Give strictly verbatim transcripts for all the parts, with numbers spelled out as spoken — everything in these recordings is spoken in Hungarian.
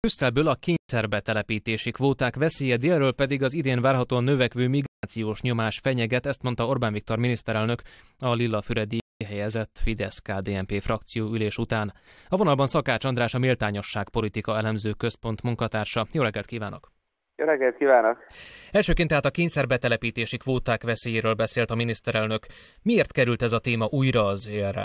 Brüsszelből a kényszerbetelepítési kvóták veszélye, délről pedig az idén várhatóan növekvő migrációs nyomás fenyeget, ezt mondta Orbán Viktor miniszterelnök a Lillafüredi helyezett Fidesz-ká dé en pé frakció ülés után. A vonalban Szakács András, a Méltányosság Politika Elemző Központ munkatársa. Jó reggelt kívánok! Jó reggelt kívánok! Elsőként tehát a kényszerbetelepítési kvóták veszélyéről beszélt a miniszterelnök. Miért került ez a téma újra az élre?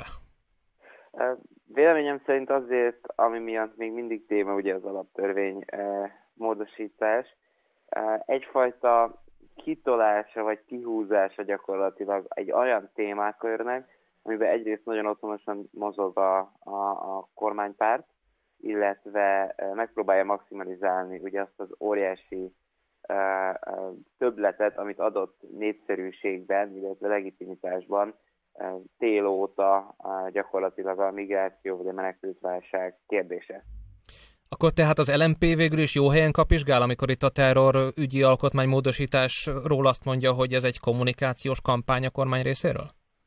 Véleményem szerint azért, ami miatt még mindig téma ugye az alaptörvény eh, módosítás, eh, egyfajta kitolása vagy kihúzása gyakorlatilag egy olyan témákörnek, amiben egyrészt nagyon otthonosan mozog a, a, a kormánypárt, illetve eh, megpróbálja maximalizálni ugye azt az óriási eh, többletet, amit adott népszerűségben, illetve legitimitásban tél óta gyakorlatilag a migráció vagy a menekültválság kérdése. Akkor tehát az el em pé végül is jó helyen kapizsgál, amikor itt a terrorügyi alkotmánymódosításról azt mondja, hogy ez egy kommunikációs kampány a kormány részéről?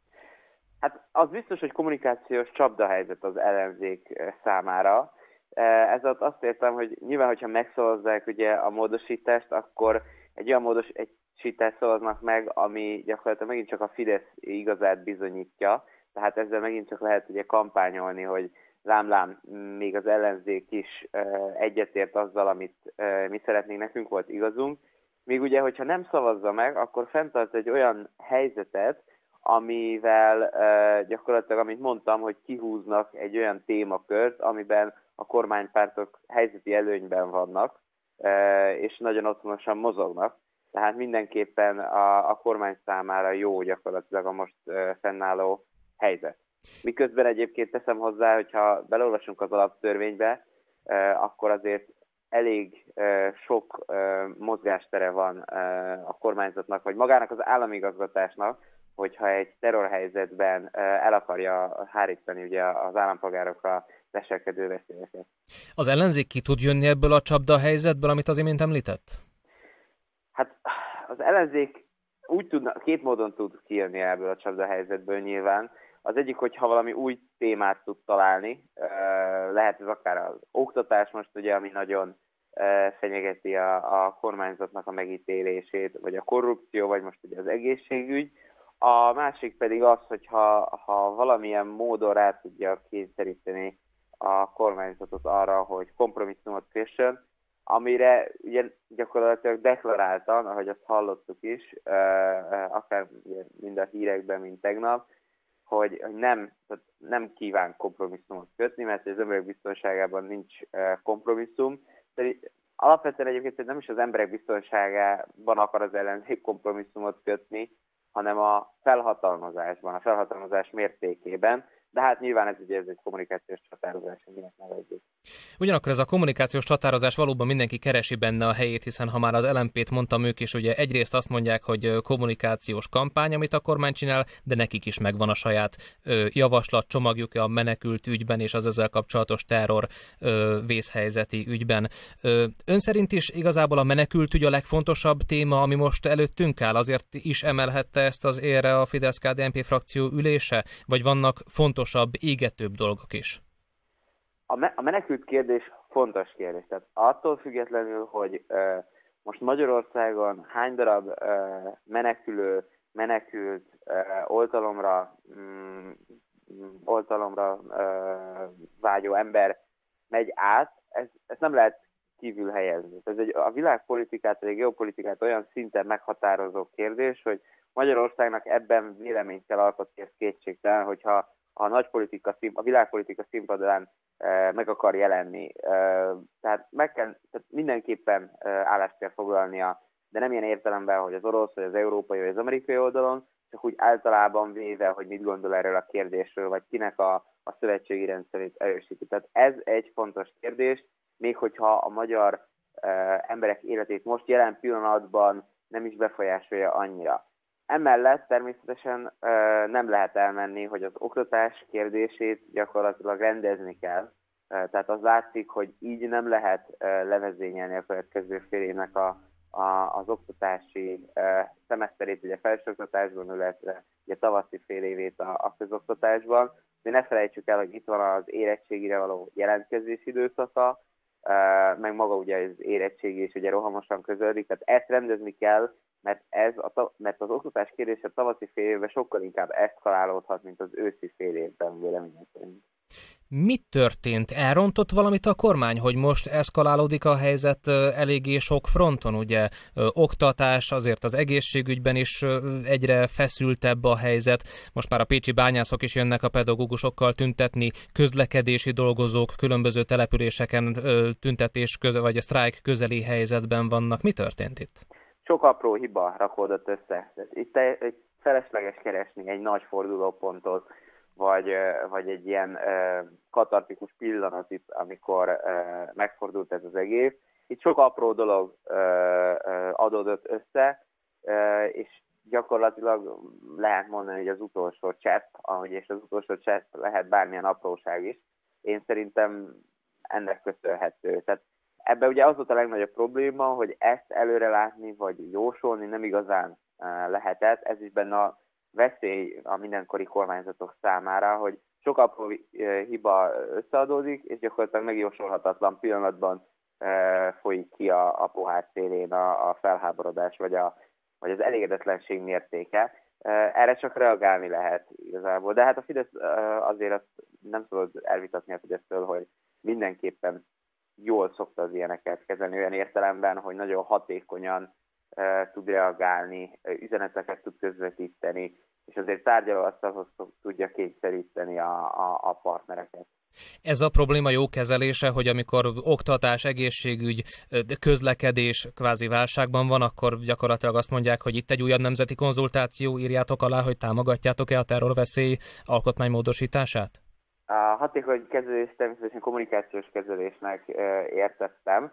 Hát az biztos, hogy kommunikációs csapdahelyzet az ellenzék számára. Ez azt értem, hogy nyilván, hogyha megszavazzák ugye a módosítást, akkor egy olyan módos, egy sítást szavaznak meg, ami gyakorlatilag megint csak a Fidesz igazát bizonyítja, tehát ezzel megint csak lehet ugye kampányolni, hogy lám-lám, még az ellenzék is egyetért azzal, amit mi szeretnénk, nekünk volt igazunk. Még ugye, hogyha nem szavazza meg, akkor fenntart egy olyan helyzetet, amivel gyakorlatilag, amit mondtam, hogy kihúznak egy olyan témakört, amiben a kormánypártok helyzeti előnyben vannak, és nagyon otthonosan mozognak. Tehát mindenképpen a, a kormány számára jó gyakorlatilag a most uh, fennálló helyzet. Miközben egyébként teszem hozzá, hogyha belolvasunk az alaptörvénybe, uh, akkor azért elég uh, sok uh, mozgástere van uh, a kormányzatnak, vagy magának az államigazgatásnak, hogyha egy terrorhelyzetben uh, el akarja hárítani ugye az állampolgárokra leselkedő veszélyeket. Az ellenzék ki tud jönni ebből a csapdahelyzetből, amit az imént említett? Hát az ellenzék úgy tudna, két módon tud kijönni ebből a csapdahelyzetből nyilván. Az egyik, hogyha valami új témát tud találni, lehet ez akár az oktatás most ugye, ami nagyon fenyegeti a, a kormányzatnak a megítélését, vagy a korrupció, vagy most ugye az egészségügy. A másik pedig az, hogyha ha valamilyen módon rá tudja kényszeríteni a kormányzatot arra, hogy kompromisszumot kössön, amire ugye gyakorlatilag deklaráltan, ahogy azt hallottuk is, akár mind a hírekben, mint tegnap, hogy nem, tehát nem kíván kompromisszumot kötni, mert az emberek biztonságában nincs kompromisszum. De alapvetően egyébként nem is az emberek biztonságában akar az ellenzék kompromisszumot kötni, hanem a felhatalmazásban, a felhatalmazás mértékében. De hát nyilván ez ugye ez egy kommunikációs csatározás, aminek nevezzük. Ugyanakkor ez a kommunikációs csatározás valóban mindenki keresi benne a helyét, hiszen ha már az el em pét mondtam, ők is ugye egyrészt azt mondják, hogy kommunikációs kampány, amit a kormány csinál, de nekik is megvan a saját ö, javaslat, csomagjuk a menekült ügyben és az ezzel kapcsolatos terror ö, vészhelyzeti ügyben. Ö, ön szerint is igazából a menekült ügy a legfontosabb téma, ami most előttünk áll? Azért is emelhette ezt az érre a Fidesz-ká dé en pé frakció ülése? Vagy vannak fontosabb, égetőbb dolgok is? A, me- a menekült kérdés fontos kérdés. Tehát attól függetlenül, hogy uh, most Magyarországon hány darab uh, menekülő, menekült uh, oltalomra, um, oltalomra uh, vágyó ember megy át, ez, ezt nem lehet kívül helyezni. Ez egy, a világpolitikát, vagy a geopolitikát olyan szinten meghatározó kérdés, hogy Magyarországnak ebben véleményt kell alkotni, ez kétségtelen, hogyha a nagypolitika, a világpolitika színpadán e, meg akar jelenni. E, tehát, meg kell, tehát mindenképpen e, állást kell foglalnia, de nem ilyen értelemben, hogy az orosz, vagy az európai, vagy az amerikai oldalon, csak úgy általában véve, hogy mit gondol erről a kérdésről, vagy kinek a, a szövetségi rendszerét erősíti. Tehát ez egy fontos kérdés, még hogyha a magyar e, emberek életét most jelen pillanatban nem is befolyásolja annyira. Emellett természetesen nem lehet elmenni, hogy az oktatás kérdését gyakorlatilag rendezni kell. Tehát az látszik, hogy így nem lehet levezényelni a következő fél évnek a, a, az oktatási szemeszterét, ugye felsőoktatásban, illetve ugye tavaszi fél évét a, a közoktatásban. De ne felejtsük el, hogy itt van az érettségire való jelentkezés időszaka, meg maga ugye az érettségi is ugye rohamosan közeledik, tehát ezt rendezni kell, mert, ez a, mert az oktatás kérdése tavaszi fél évben sokkal inkább eszkalálódhat, mint az őszi fél évben véleményem szerint. Mi történt? Elrontott valamit a kormány, hogy most eszkalálódik a helyzet eléggé sok fronton, ugye? Oktatás, azért az egészségügyben is egyre feszültebb a helyzet. Most már a pécsi bányászok is jönnek a pedagógusokkal tüntetni, közlekedési dolgozók különböző településeken tüntetés köze, vagy a sztrájk közeli helyzetben vannak. Mi történt itt? Sok apró hiba rakódott össze. Itt egy felesleges keresni egy nagy fordulópontot, vagy, vagy egy ilyen uh, katartikus pillanat itt, amikor uh, megfordult ez az egész. Itt sok apró dolog uh, uh, adódott össze, uh, és gyakorlatilag lehet mondani, hogy az utolsó csepp, ahogy és az utolsó csepp lehet bármilyen apróság is. Én szerintem ennek köszönhető. Tehát ebben ugye az volt a legnagyobb probléma, hogy ezt előre látni, vagy jósolni nem igazán uh, lehetett. Ez is benne a veszély a mindenkori kormányzatok számára, hogy sok apró hiba összeadódik, és gyakorlatilag megjósolhatatlan pillanatban e, folyik ki a, a pohár szélén a, a felháborodás, vagy, a, vagy az elégedetlenség mértéke. E, erre csak reagálni lehet igazából. De hát a Fidesz e, azért azt nem tudod elvitatni a Fidesztől, hogy mindenképpen jól szokta az ilyeneket kezelni olyan értelemben, hogy nagyon hatékonyan tud reagálni, üzeneteket tud közvetíteni, és azért tárgyalóasztalhoz tudja kényszeríteni a, a, a partnereket. Ez a probléma jó kezelése, hogy amikor oktatás, egészségügy, közlekedés kvázi válságban van, akkor gyakorlatilag azt mondják, hogy itt egy újabb nemzeti konzultáció, írjátok alá, hogy támogatjátok-e a terrorveszély alkotmánymódosítását? A hatékony kezelés természetesen kommunikációs kezelésnek értettem.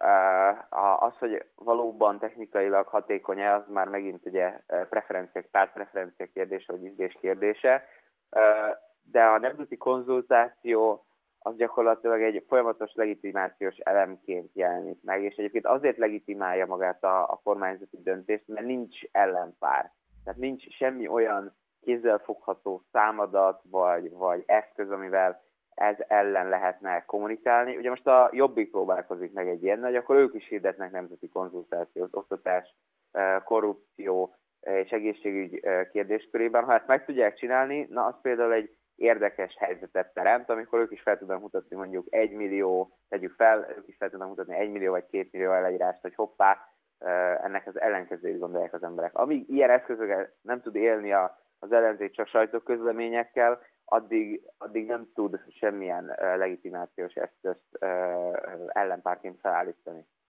Az, hogy valóban technikailag hatékony-e, az már megint ugye preferenciák, pártpreferenciák kérdése, vagy ízlés kérdése. De a nemzeti konzultáció az gyakorlatilag egy folyamatos legitimációs elemként jelenik meg, és egyébként azért legitimálja magát a, a kormányzati döntést, mert nincs ellenpár. Tehát nincs semmi olyan kézzelfogható számadat, vagy, vagy eszköz, amivel ez ellen lehetne kommunikálni. Ugye most a Jobbik próbálkozik meg egy ilyen, hogy akkor ők is hirdetnek nemzeti konzultációt, oktatás, korrupció és egészségügy kérdéskörében. Ha ezt meg tudják csinálni, na az például egy érdekes helyzetet teremt, amikor ők is fel tudnak mutatni mondjuk egy millió, tegyük fel, ők is fel tudnak mutatni egy millió vagy két millió elegyrást, hogy hoppá, ennek az ellenkezőjét gondolják az emberek. Amíg ilyen eszközökkel nem tud élni a, az ellenzék csak sajtóközleményekkel, addig, addig nem tud semmilyen legitimációs eszközt ellenpárként felállítani.